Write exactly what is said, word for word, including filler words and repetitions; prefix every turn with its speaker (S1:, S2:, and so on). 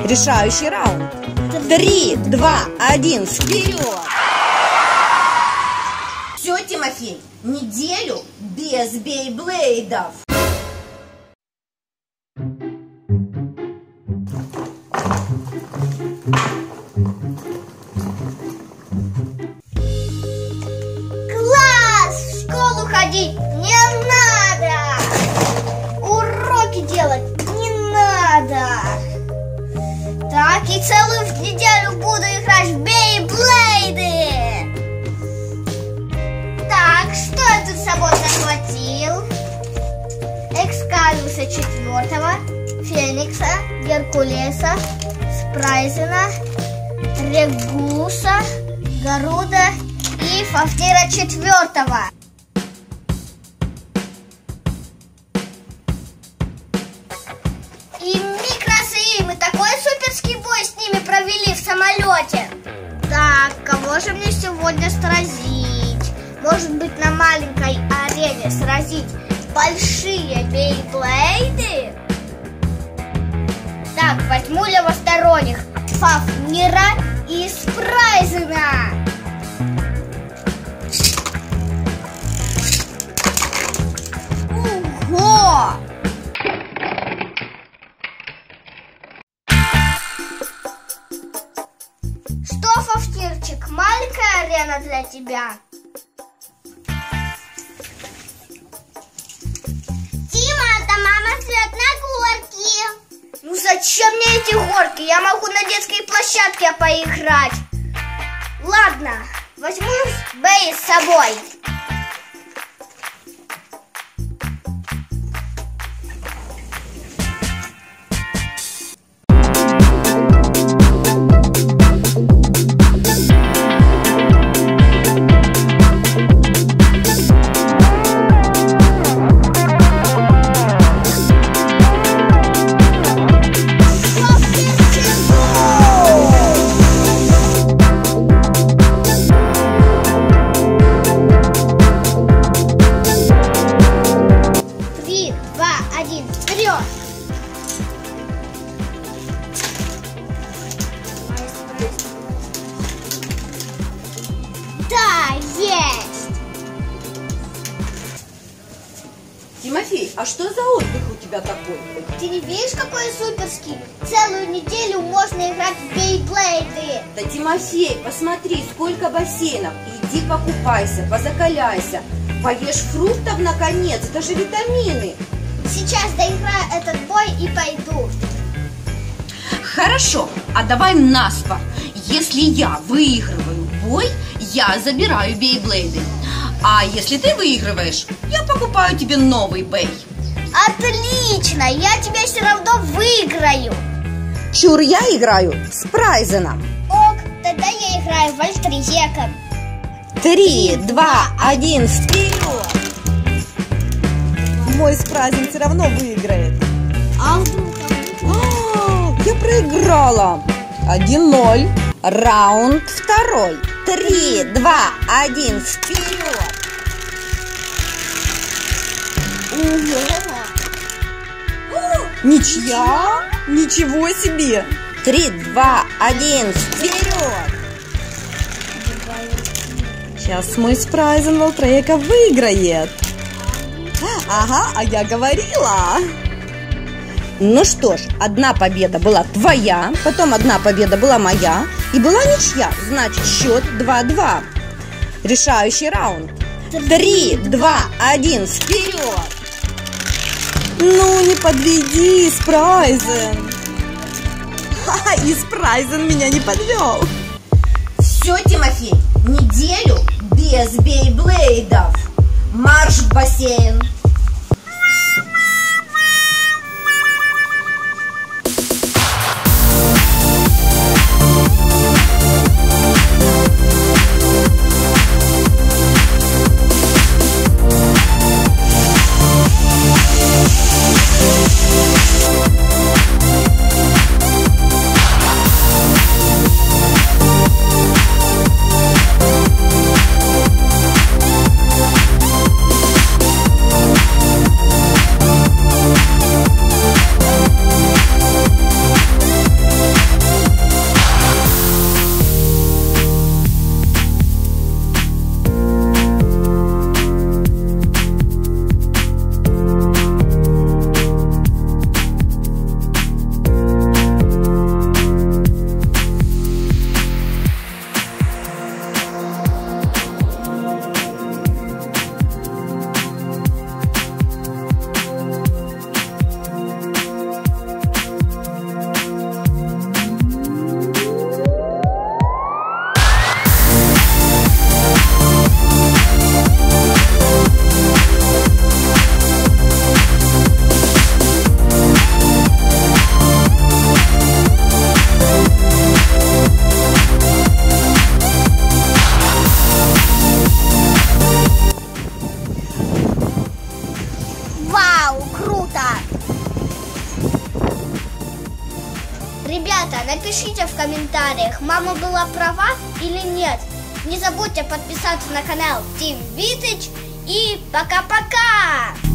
S1: Решающий раунд. Три, два, один, вперед!
S2: Все, Тимофей, неделю без бейблейдов.
S3: Класс! В школу ходить не надо! Уроки делать не надо! Так, и целую неделю буду играть в бейблейды! Так, что я тут с собой захватил? Экскалиуса четвертого, Феникса, Геркулеса, Спрайзена, Регуса, Гаруда и Фафнира четвертого. И микросы, мы такой суперский бой с ними провели в самолете. Так, кого же мне сегодня сразить? Может быть, на маленькой арене сразить большие бейблейды? Так, возьму левосторонних Фафнира и Спрайзена. Ого! Что, Фафнирчик, маленькая арена для тебя? Тима, это мама ждет на горке. Ну зачем мне эти горки? Я могу на детской площадке поиграть. Ладно, возьму Бэй с собой. Да, есть!
S2: Тимофей, а что за отдых у тебя такой?
S3: Ты не видишь, какой суперский? Целую неделю можно играть в бейблейды.
S2: Да, Тимофей, посмотри, сколько бассейнов. Иди покупайся, позакаляйся. Поешь фруктов, наконец, это же витамины.
S3: Сейчас доиграю этот бой и пойду.
S4: Хорошо, а давай наспор. Если я выигрываю бой, я забираю бейблейды. А если ты выигрываешь, я покупаю тебе новый бей.
S3: Отлично, я тебя все равно выиграю.
S1: Чур, я играю с Прайзеном.
S3: Ок, тогда я играю вольтризеком.
S1: Три, два, один, вперед! Мой Спрайзен все равно выиграет.
S3: А вдруг?
S1: А, я проиграла. Один ноль. Раунд второй. Три, два, один, вперед! Ничья? Ничего себе! Три, два, один, вперед! Сейчас мой Спрайзен Волтрейка выиграет. Ага, а я говорила. Ну что ж, одна победа была твоя, потом одна победа была моя, и была ничья, значит счет два-два. Решающий раунд. Три, два, один, вперед! Ну, не подведи, Спрайзен. Ха, и Спрайзен меня не подвел.
S2: Все, Тимофей, неделю без бейблейдов. Марш в бассейн.
S3: Ребята, напишите в комментариях, мама была права или нет. Не забудьте подписаться на канал Team Vintage и пока-пока!